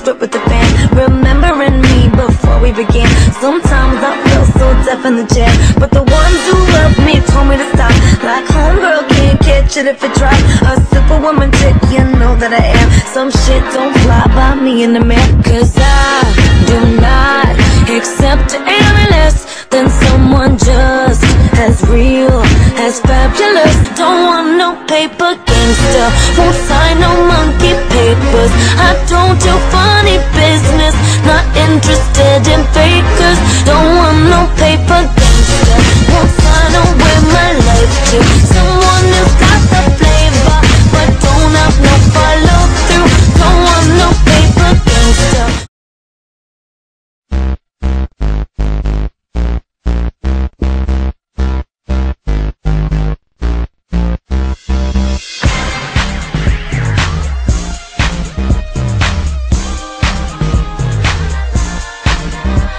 split with the band, remembering me before we began. Sometimes I feel so deaf in the chair, but the ones who love me told me to stop. Like homegirl can't catch it if it drops. A superwoman chick, you know that I am. Some shit don't fly by me in the mirror, cause I do not accept any less than someone just as real, as fabulous. Don't want no paper